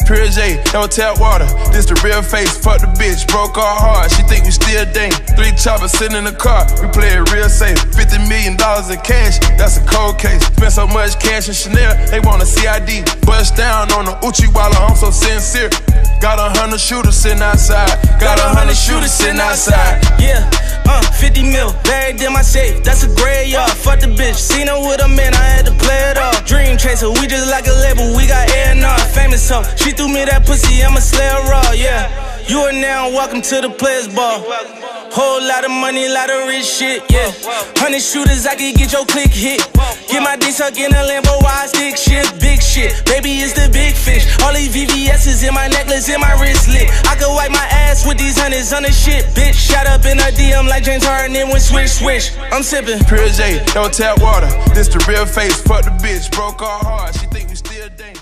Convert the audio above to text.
Pure J, no tap water. This the real face, fuck the bitch, broke our heart. She think we still dang. 3 choppers sitting in the car, we play it real safe. $50 million in cash, that's a cold case. Spent so much cash in Chanel, they want a CID. Bust down on the Uchi while I'm so sincere. Got 100 shooters sitting outside. Got 100 shooters sitting outside. Yeah, 50 mil, buried in my safe. That's a graveyard. Fuck the bitch, seen her with a man, I had to play it off. Dream chaser, we just like a label, we got A&R. Famous hoe, she threw me that pussy, I'ma slay her raw, yeah. You are now welcome to the players ball. Whole lot of money, lot of rich shit, yeah. 100 shooters, I can get your click hit. Get my dick suck in a Lambo, wide stick shit, big shit. Baby, it's the big fish. All these VVS's in my necklace, in my wristlet. I could wipe my ass with these hundreds on the shit, bitch. Shot up in a DM like James Harden, then went swish, swish. I'm sipping. Pure J, no tap water. This the real face, fuck the bitch, broke our heart. She think we still dang.